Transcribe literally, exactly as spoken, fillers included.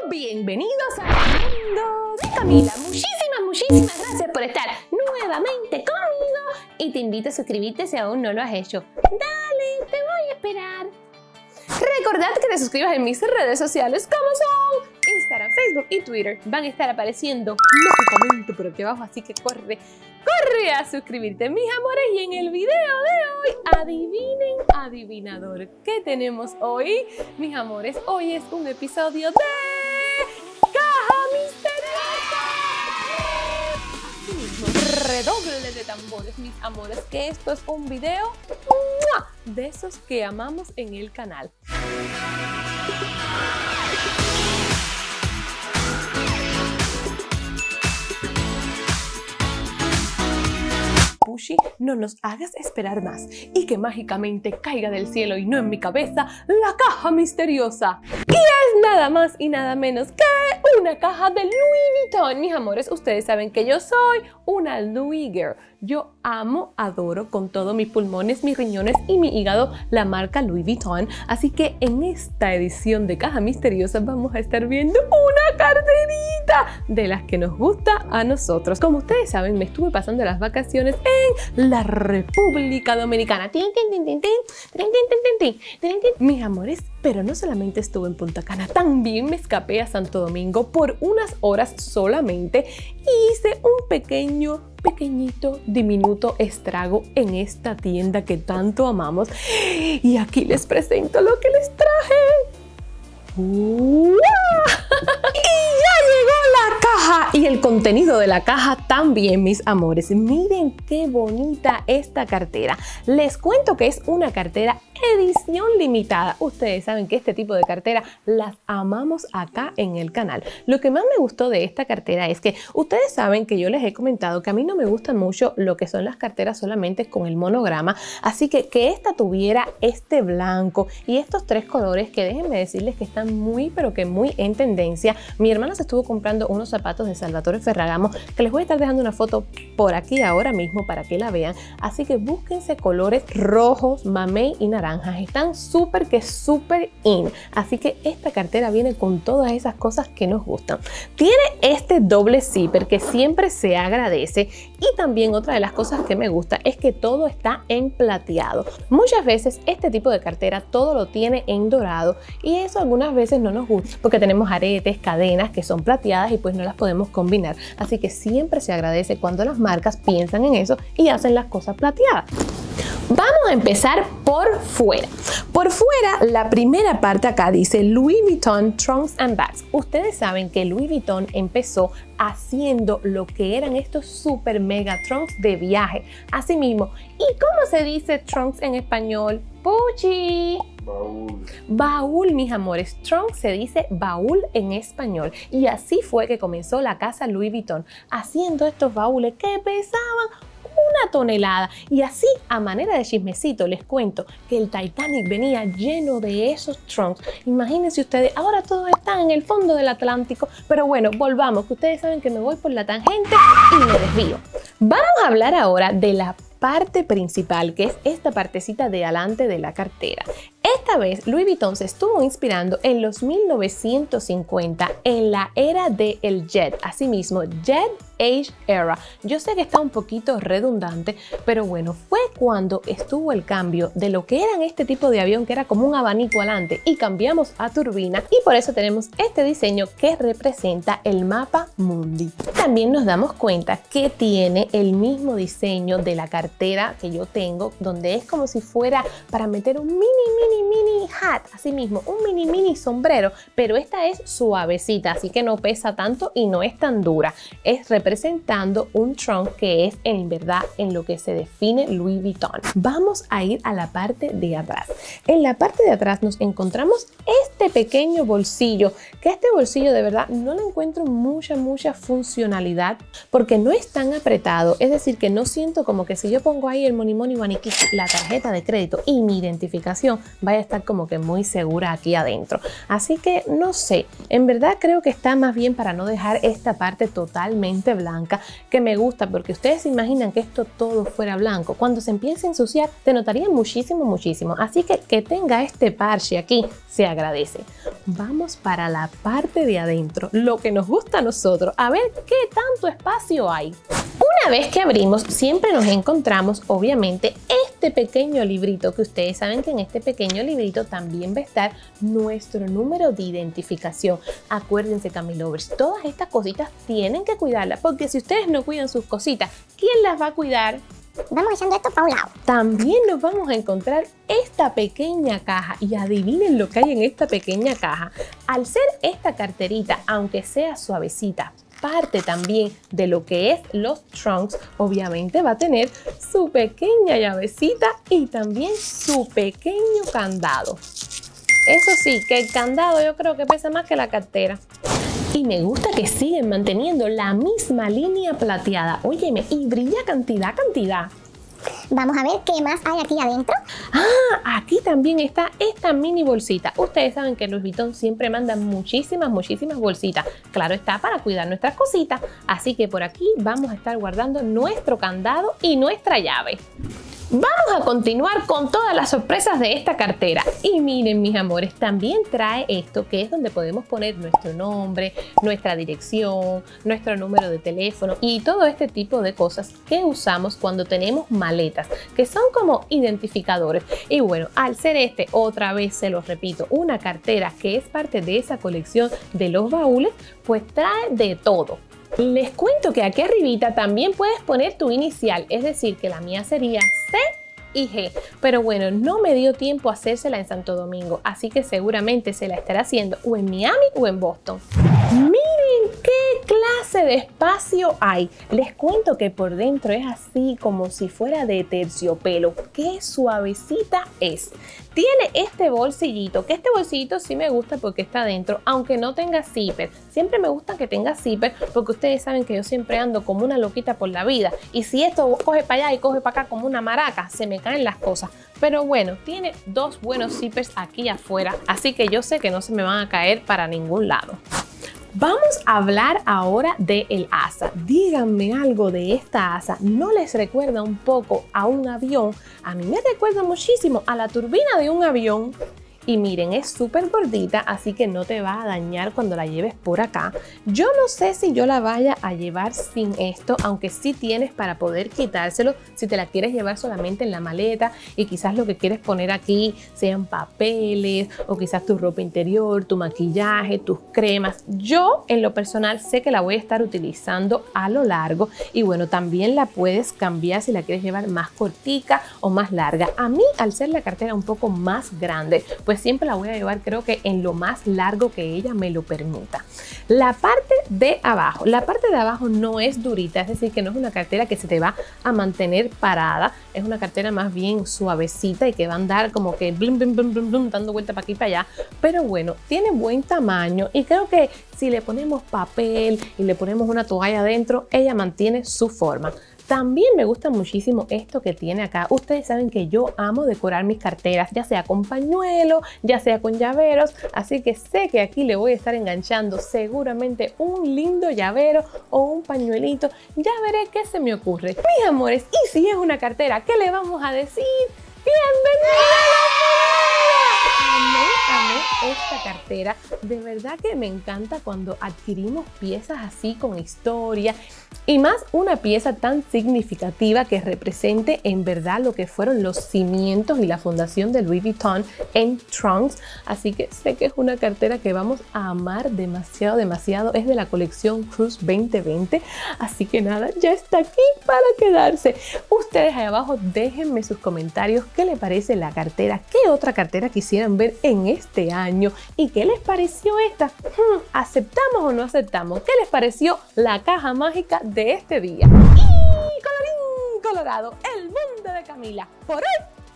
Bienvenidos al mundo de Camila. Muchísimas, muchísimas gracias por estar nuevamente conmigo y te invito a suscribirte si aún no lo has hecho. Dale, te voy a esperar. Recordad que te suscribas en mis redes sociales como son Instagram, Facebook y Twitter. Van a estar apareciendo mágicamente por aquí abajo, así que corre, corre a suscribirte, mis amores. Y en el video de hoy, adivinen, adivinador, ¿qué tenemos hoy? Mis amores, hoy es un episodio de Caja Misteriosa. Redoble de tambores, mis amores, que esto es un video ¡mua!, de esos que amamos en el canal. Pushy, no nos hagas esperar más y que mágicamente caiga del cielo y no en mi cabeza la caja misteriosa. Y es nada más y nada menos que una caja de Louis Vuitton. Mis amores, ustedes saben que yo soy una Louis Girl. Yo amo, adoro con todos mis pulmones, mis riñones y mi hígado la marca Louis Vuitton. Así que en esta edición de Caja Misteriosa vamos a estar viendo una carterita de las que nos gusta a nosotros. Como ustedes saben, me estuve pasando las vacaciones en la República Dominicana. Mis amores, pero no solamente estuve en Punta Cana, también me escapé a Santo Domingo por unas horas solamente y hice un pequeño pequeñito, diminuto estrago en esta tienda que tanto amamos. Y aquí les presento lo que les traje. ¡Wow! Y ya llegó la caja y el contenido de la caja también, mis amores. Miren qué bonita esta cartera. Les cuento que es una cartera edición limitada. Ustedes saben que este tipo de cartera las amamos acá en el canal. Lo que más me gustó de esta cartera es que ustedes saben que yo les he comentado que a mí no me gustan mucho lo que son las carteras solamente con el monograma, así que que esta tuviera este blanco y estos tres colores que déjenme decirles que están muy pero que muy en tendencia. Mi hermana se estuvo comprando unos zapatos de Salvatore Ferragamo que les voy a estar dejando una foto por aquí ahora mismo para que la vean, así que búsquense colores rojos, mamey y naranja. Están súper que súper in, así que esta cartera viene con todas esas cosas que nos gustan. Tiene este doble zipper que siempre se agradece y también otra de las cosas que me gusta es que todo está en plateado. Muchas veces este tipo de cartera todo lo tiene en dorado y eso algunas veces no nos gusta porque tenemos aretes, cadenas que son plateadas y pues no las podemos combinar, así que siempre se agradece cuando las marcas piensan en eso y hacen las cosas plateadas. Vamos a empezar por fuera. Por fuera, la primera parte acá dice Louis Vuitton Trunks and Bags. Ustedes saben que Louis Vuitton empezó haciendo lo que eran estos super mega trunks de viaje. Asimismo, ¿y cómo se dice trunks en español? Puchi. Baúl. Baúl, mis amores. Trunk se dice baúl en español. Y así fue que comenzó la casa Louis Vuitton, haciendo estos baúles que pesaban una tonelada. Y así, a manera de chismecito, les cuento que el Titanic venía lleno de esos trunks. Imagínense ustedes, ahora todos están en el fondo del Atlántico. Pero bueno, volvamos, que ustedes saben que me voy por la tangente y me desvío. Vamos a hablar ahora de la parte principal, que es esta partecita de adelante de la cartera. Esta vez Louis Vuitton se estuvo inspirando en los mil novecientos cincuenta, en la era del jet, asimismo Jet Age Era. Yo sé que está un poquito redundante, pero bueno, fue cuando estuvo el cambio de lo que eran este tipo de avión que era como un abanico adelante y cambiamos a turbina y por eso tenemos este diseño que representa el mapa mundi. También nos damos cuenta que tiene el mismo diseño de la cartera que yo tengo, donde es como si fuera para meter un mini mini mini hat, así mismo un mini mini sombrero, pero esta es suavecita, así que no pesa tanto y no es tan dura. Es representando un trunk que es en verdad en lo que se define Louis Vuitton. Vamos a ir a la parte de atrás. En la parte de atrás nos encontramos este pequeño bolsillo, que este bolsillo de verdad no le encuentro mucha mucha funcionalidad porque no es tan apretado, es decir que no siento como que si yo pongo ahí el money money maniquí, la tarjeta de crédito y mi identificación vaya a estar como que muy segura aquí adentro. Así que no sé, en verdad creo que está más bien para no dejar esta parte totalmente blanca que me gusta, porque ustedes se imaginan que esto todo fuera blanco. Cuando se empiece a ensuciar, te notaría muchísimo, muchísimo. Así que que tenga este parche aquí se agradece. Vamos para la parte de adentro, lo que nos gusta a nosotros, a ver qué tanto espacio hay. Una vez que abrimos, siempre nos encontramos, obviamente, este pequeño librito, que ustedes saben que en este pequeño librito también va a estar nuestro número de identificación. Acuérdense, Camilovers, todas estas cositas tienen que cuidarlas, porque si ustedes no cuidan sus cositas, ¿quién las va a cuidar? Vamos echando esto para un lado. También nos vamos a encontrar esta pequeña caja y adivinen lo que hay en esta pequeña caja. Al ser esta carterita, aunque sea suavecita, parte también de lo que es los trunks, obviamente va a tener su pequeña llavecita y también su pequeño candado. Eso sí, que el candado yo creo que pesa más que la cartera. Y me gusta que siguen manteniendo la misma línea plateada. Óyeme, y brilla cantidad, cantidad. Vamos a ver qué más hay aquí adentro. Ah, aquí también está esta mini bolsita. Ustedes saben que Louis Vuitton siempre manda muchísimas, muchísimas bolsitas. Claro está, para cuidar nuestras cositas. Así que por aquí vamos a estar guardando nuestro candado y nuestra llave. Vamos a continuar con todas las sorpresas de esta cartera. Y miren, mis amores, también trae esto, que es donde podemos poner nuestro nombre, nuestra dirección, nuestro número de teléfono y todo este tipo de cosas que usamos cuando tenemos maletas, que son como identificadores. Y bueno, al ser este, otra vez se los repito, una cartera que es parte de esa colección de los baúles, pues trae de todo. Les cuento que aquí arribita también puedes poner tu inicial, es decir, que la mía sería C y G, pero bueno, no me dio tiempo a hacérsela en Santo Domingo, así que seguramente se la estará haciendo o en Miami o en Boston. Miren qué clase de espacio hay. Les cuento que por dentro es así como si fuera de terciopelo. Qué suavecita es. Tiene este bolsillito, que este bolsillito sí me gusta porque está adentro, aunque no tenga zipper. Siempre me gusta que tenga zipper porque ustedes saben que yo siempre ando como una loquita por la vida. Y si esto coge para allá y coge para acá como una maraca, se me caen las cosas. Pero bueno, tiene dos buenos zippers aquí afuera, así que yo sé que no se me van a caer para ningún lado. Vamos a hablar ahora del asa. Díganme algo de esta asa. ¿No les recuerda un poco a un avión? A mí me recuerda muchísimo a la turbina de un avión. Y miren, es súper gordita, así que no te va a dañar cuando la lleves por acá. Yo no sé si yo la vaya a llevar sin esto, aunque sí tienes para poder quitárselo si te la quieres llevar solamente en la maleta y quizás lo que quieres poner aquí sean papeles o quizás tu ropa interior, tu maquillaje, tus cremas. Yo en lo personal sé que la voy a estar utilizando a lo largo y bueno, también la puedes cambiar si la quieres llevar más cortica o más larga. A mí, al ser la cartera un poco más grande, pues siempre la voy a llevar creo que en lo más largo que ella me lo permita. La parte de abajo, la parte de abajo no es durita, es decir que no es una cartera que se te va a mantener parada, es una cartera más bien suavecita y que va a andar como que blum, blum, blum, blum, blum, dando vuelta para aquí y para allá, pero bueno, tiene buen tamaño y creo que si le ponemos papel y le ponemos una toalla adentro, ella mantiene su forma. También me gusta muchísimo esto que tiene acá. Ustedes saben que yo amo decorar mis carteras, ya sea con pañuelo, ya sea con llaveros, así que sé que aquí le voy a estar enganchando seguramente un lindo llavero o un pañuelito. Ya veré qué se me ocurre. Mis amores, y si es una cartera, ¿qué le vamos a decir? ¡Bienvenida a la familia! Amé, amé esta cartera. De verdad que me encanta cuando adquirimos piezas así con historia y más una pieza tan significativa que represente en verdad lo que fueron los cimientos y la fundación de Louis Vuitton en trunks. Así que sé que es una cartera que vamos a amar demasiado, demasiado. Es de la colección Cruise veinte veinte. Así que nada, ya está aquí para quedarse. Ustedes ahí abajo déjenme sus comentarios. ¿Qué les parece la cartera? ¿Qué otra cartera quisieran ver en este año? ¿Y qué les pareció esta? Hmm, ¿aceptamos o no aceptamos? ¿Qué les pareció la caja mágica de este día? Y colorín colorado, el mundo de Camila por hoy